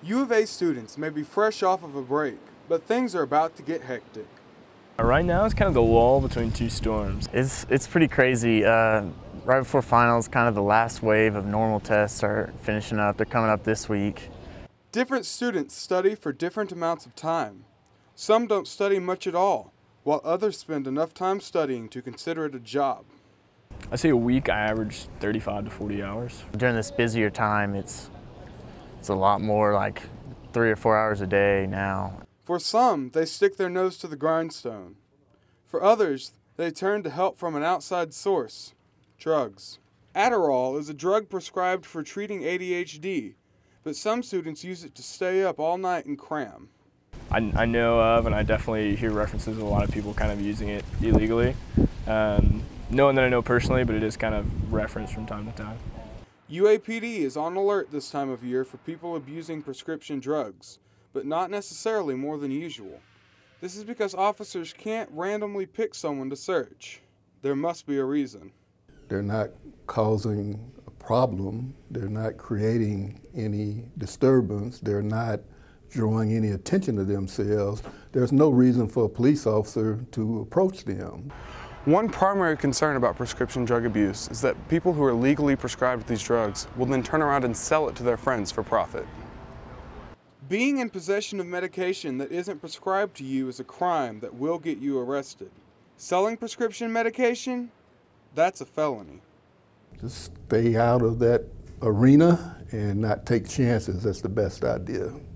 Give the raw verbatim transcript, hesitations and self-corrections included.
U of A students may be fresh off of a break, but things are about to get hectic. Right now it's kind of the lull between two storms. It's, it's pretty crazy. Uh, right before finals, kind of the last wave of normal tests are finishing up. They're coming up this week. Different students study for different amounts of time. Some don't study much at all, while others spend enough time studying to consider it a job. I say a week I average thirty-five to forty hours. During this busier time, it's, it's a lot more, like three or four hours a day now. For some, they stick their nose to the grindstone. For others, they turn to help from an outside source, drugs. Adderall is a drug prescribed for treating A D H D, but some students use it to stay up all night and cram. I, I know of, and I definitely hear references of a lot of people kind of using it illegally. Um, no one that I know personally, but it is kind of referenced from time to time. U A P D is on alert this time of year for people abusing prescription drugs, but not necessarily more than usual. This is because officers can't randomly pick someone to search. There must be a reason. They're not causing a problem. They're not creating any disturbance. They're not drawing any attention to themselves. There's no reason for a police officer to approach them. One primary concern about prescription drug abuse is that people who are legally prescribed these drugs will then turn around and sell it to their friends for profit. Being in possession of medication that isn't prescribed to you is a crime that will get you arrested. Selling prescription medication? That's a felony. Just stay out of that arena and not take chances. That's the best idea.